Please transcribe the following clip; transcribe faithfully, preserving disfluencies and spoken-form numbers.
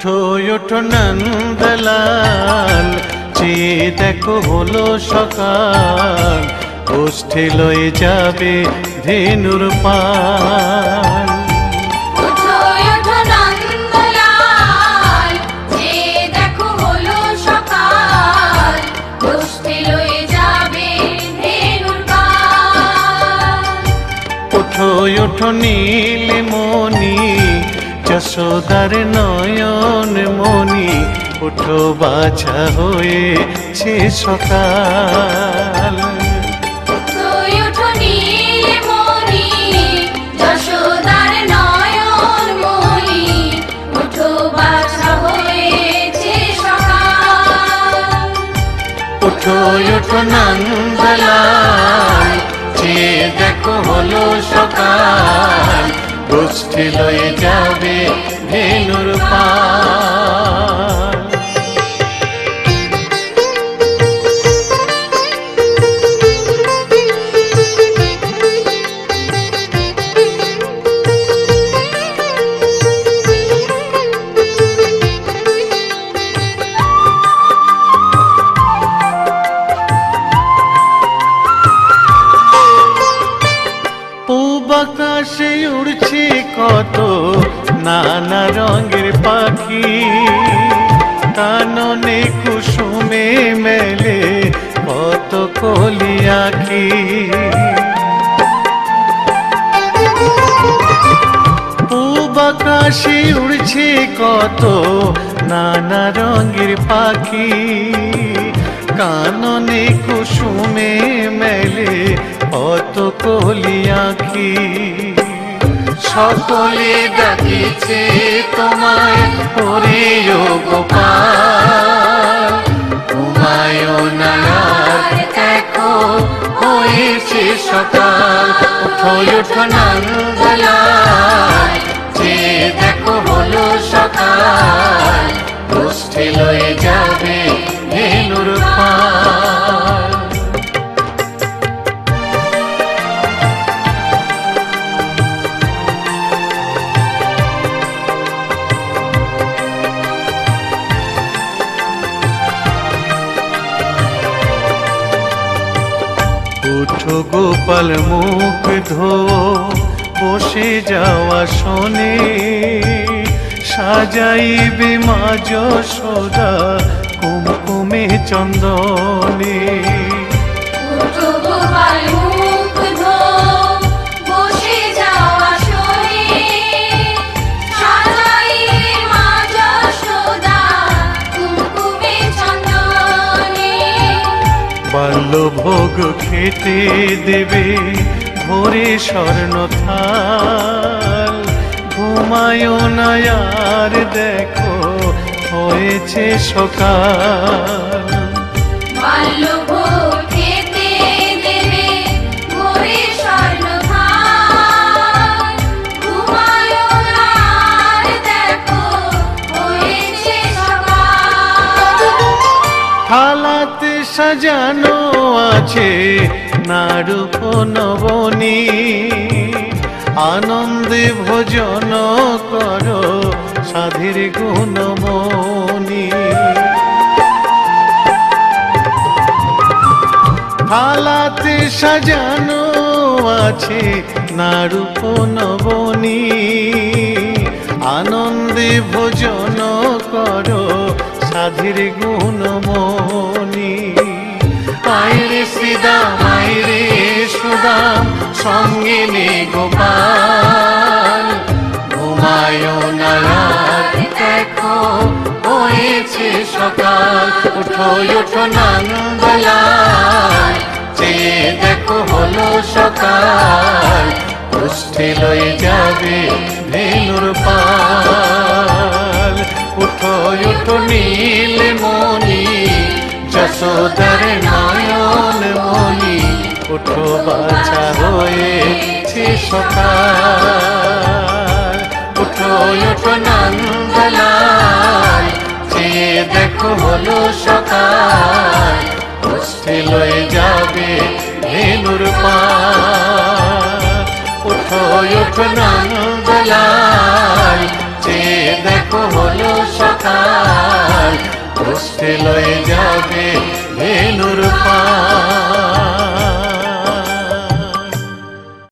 উঠো উঠো নন্দলাল, চেয়ে দেখো হলো সকাল, গোষ্ঠী লয়ে যাবে ধেনুর পাল। উঠো উঠো নন্দলাল, চেয়ে দেখো হলো সকাল, গোষ্ঠী লয়ে যাবে ধেনুর পাল। উঠো উঠো নীলমণি, যশোদার নয়ন মণি, উঠো বাছা হয়েছে সকাল। উঠো উঠো নীলমণি, যশোদার নয়ন মণি, উঠো বাছা হয়েছে সকাল। উঠো উঠো নন্দলাল, চেয়ে দেখো হলো সকাল, গোষ্ঠী লয়ে যাবে ধেনুর পাল। আকাশে উড়ছে কত নানা রঙের পাখি, কাননে কুসুমে মেলে কত কলি আঁখি। পূব আকাশে উড়ছে কত নানা রঙের পাখি, কাননে কুসুমে মেলে কত কলি আঁখি। সকলে ডাকিছে তোমায় ওরে ও গোপাল, ঘুমায়ো না আর দেখো হয়েছে সকাল। উঠো উঠো নন্দলাল, চেয়ে দেখো হলো সকাল, গোষ্ঠী লয়ে যাবে ধেনুর পাল। উঠো গোপাল মুখ ধো, বসে যাওয়া শোনে, সাজাইবে মা যশোদা কুমকুমে চন্দনে। উঠো গোপাল মুখ ধো, বসে যাওয়া শোনে, সাজাইবে মা যশোদা কুমকুমে চন্দনে। বাল্যভোগ খেতে দেবে ভোরে স্বর্ণ থাল, ঘুমায়ো না আর দেখো হয়েছে সকাল। বাল্যভোগ খেতে দেবে ভোরে স্বর্ণ থাল, ঘুমায়ো না আর দেখো হয়েছে সকাল। থালাতে সাজানো আছে নারূপ নবনী, আনন্দে ভোজন করো সাধীর গুণমণি। থালাতে সাজানো আছে নারূপ নবনী, আনন্দে ভোজন করো সাধীর গুণমণি। আইরে শ্রীদাম আইরে সুদাম, সঙ্গে নে গোপাল, ঘুমায়ো না আর দেখো হয়েছে সকাল। উঠো উঠো নন্দলাল, চেয়ে দেখো হলো সকাল, গোষ্ঠী লয়ে যাবে ধেনুর পাল। উঠো উঠো নীলমণি, যশোদার নয়ন মণি, উঠো বাছা হয়েছে সকাল। উঠো উঠো নন্দলাল, চেয়ে দেখো হলো সকাল, গোষ্ঠী লয়ে যাবে ধেনুর পাল। উঠো উঠো নন্দলাল, চেয়ে দেখো হলো সকাল। উষ্ঠে লয়ে যাবে ধেনুর পার।